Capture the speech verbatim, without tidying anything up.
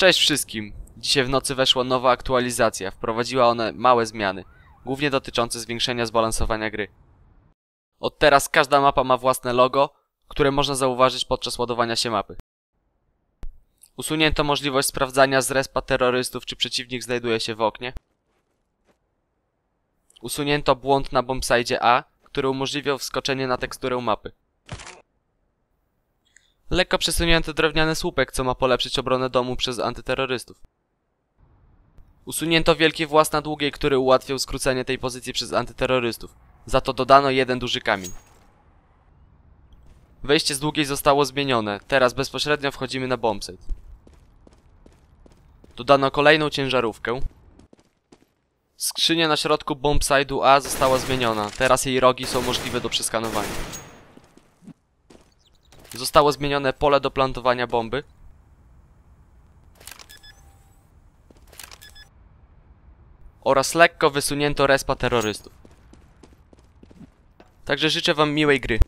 Cześć wszystkim! Dzisiaj w nocy weszła nowa aktualizacja. Wprowadziła ona małe zmiany, głównie dotyczące zwiększenia zbalansowania gry. Od teraz każda mapa ma własne logo, które można zauważyć podczas ładowania się mapy. Usunięto możliwość sprawdzania z respa terrorystów, czy przeciwnik znajduje się w oknie. Usunięto błąd na bombsite A, który umożliwiał wskoczenie na teksturę mapy. Lekko przesunięto drewniany słupek, co ma polepszyć obronę domu przez antyterrorystów. Usunięto wielki włas na długiej, który ułatwiał skrócenie tej pozycji przez antyterrorystów. Za to dodano jeden duży kamień. Wejście z długiej zostało zmienione. Teraz bezpośrednio wchodzimy na bombsite. Dodano kolejną ciężarówkę. Skrzynia na środku bombsite'u A została zmieniona. Teraz jej rogi są możliwe do przeskanowania. Zostało zmienione pole do plantowania bomby. Oraz lekko wysunięto respa terrorystów. Także życzę wam miłej gry.